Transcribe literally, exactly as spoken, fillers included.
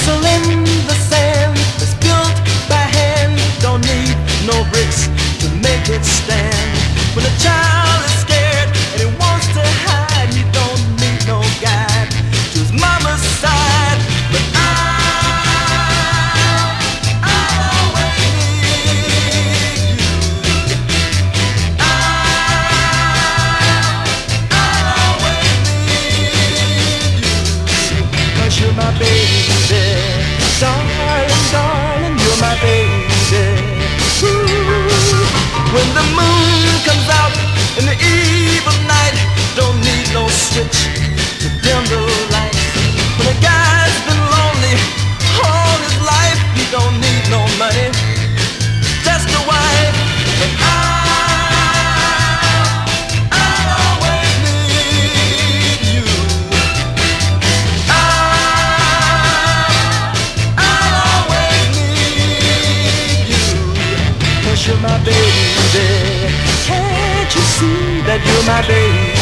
castle in the sand that's built by hand. Don't need no bricks to make it stand. When a child is scared and he wants to hide, he don't need no guide to his mama's side. But I, I always need you. I, I always need you. 'Cause you're my baby, darling, darling, you're my baby. Ooh. When the moon comes out in the eve of night, don't need no switch to dim the lights. When a guy's been lonely all his life, he don't need no money, just a wife. And I, I always need you. I, I always need you. 'Cause you're my baby. Can't you see that you're my baby?